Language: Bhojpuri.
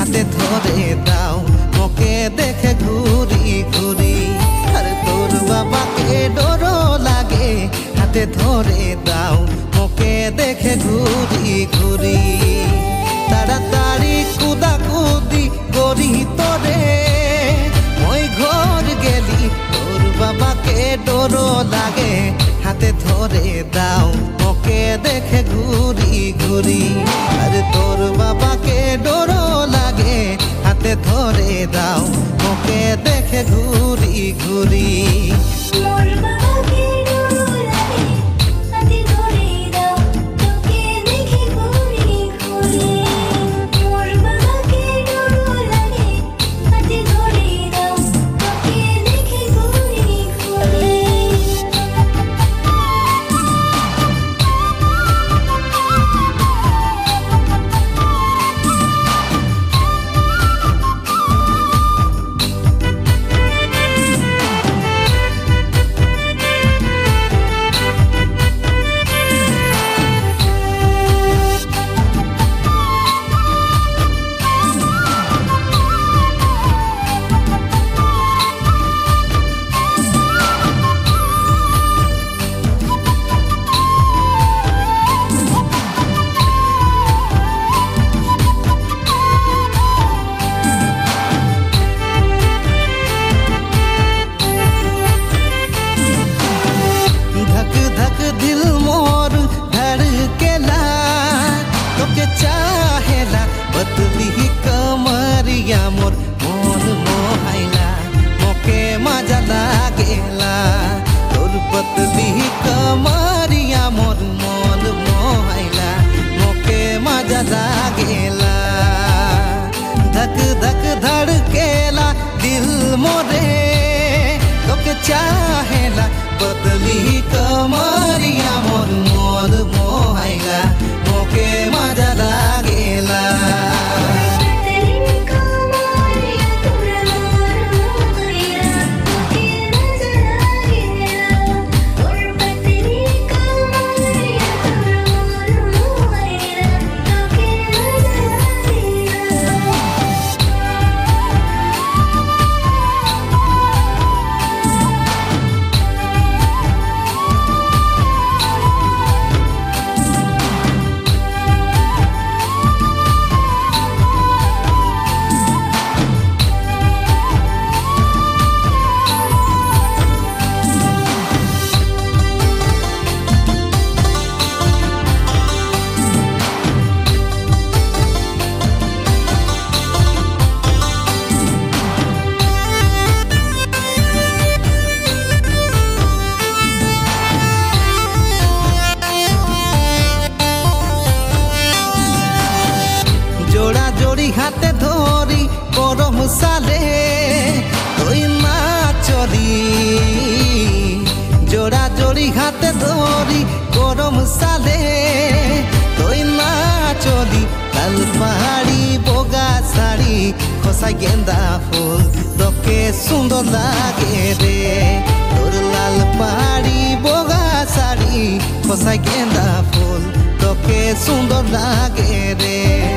হাতে ধরে দাও মোকে দেখে ঘুরি ঘুরি। আর তোর বাবাকে ডরও লাগে হাতে ধরে দাও মোকে দেখে ঘুরি ঘুরি। তাড়াতাড়ি কুদাকুদি করি তোরে ওই ঘর গেলি তোর বাবাকে ডরও লাগে হাতে ধরে দাও মোকে দেখে ঘুরি ঘুরি। আর তোর বাবাকে ডরও লাগে হাতে ধরে দাও মোকে দেখে ঘুরি ঘুরি। चाहेला पतली कमरिया मोर मन मोहाइला मोके मजा लागेला। तोर पतली कमरिया मोर मन मोहाइला मोके मजा लागेला। धक धक धड़केला दिल मोरे तोके चाहेला पतली कमरिया मोर मन मोहाइला मोके मजा लागेला। जोड़ा जोड़ी हाथे धरी गरम साले तोई ना चली। जोड़ा जोड़ी हाथे धरी गरम साले तोई ना चली। लाल पहाड़ी बोगा साड़ी खोसा गेंदा फूल तोके सुंदर लागे रे। तोर लाल पहाड़ी बोगा साड़ी खोसा गेंदा फूल तोके सुंदर लागे रे।